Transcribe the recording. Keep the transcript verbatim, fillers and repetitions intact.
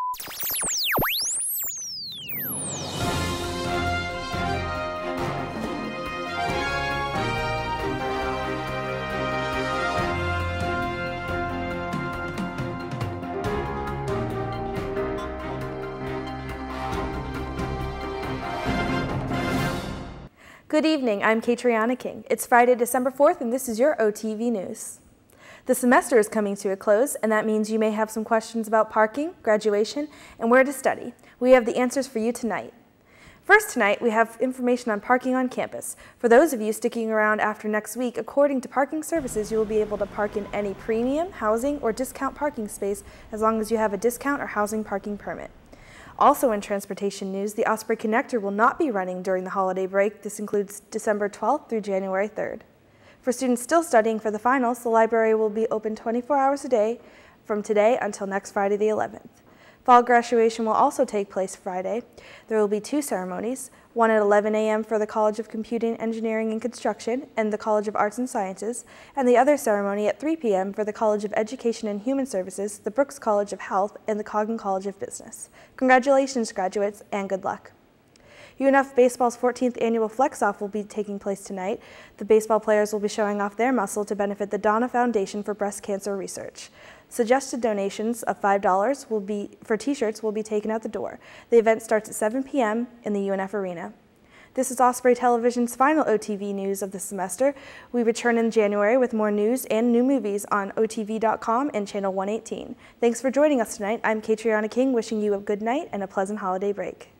Good evening, I'm Katriana King. It's Friday, December fourth, and this is your O T V News. The semester is coming to a close, and that means you may have some questions about parking, graduation, and where to study. We have the answers for you tonight. First tonight, we have information on parking on campus. For those of you sticking around after next week, according to Parking Services, you will be able to park in any premium, housing, or discount parking space as long as you have a discount or housing parking permit. Also in transportation news, the Osprey Connector will not be running during the holiday break. This includes December twelfth through January third. For students still studying for the finals, the library will be open twenty-four hours a day from today until next Friday the eleventh. Fall graduation will also take place Friday. There will be two ceremonies, one at eleven a m for the College of Computing, Engineering, and Construction and the College of Arts and Sciences, and the other ceremony at three p m for the College of Education and Human Services, the Brooks College of Health, and the Coggan College of Business. Congratulations, graduates, and good luck. U N F Baseball's fourteenth annual Flex-Off will be taking place tonight. The baseball players will be showing off their muscle to benefit the Donna Foundation for Breast Cancer Research. Suggested donations of five dollars will be, for t-shirts will be taken out the door. The event starts at seven p m in the U N F Arena. This is Osprey Television's final O T V news of the semester. We return in January with more news and new movies on O T V dot com and Channel one eighteen. Thanks for joining us tonight. I'm Katriana King, wishing you a good night and a pleasant holiday break.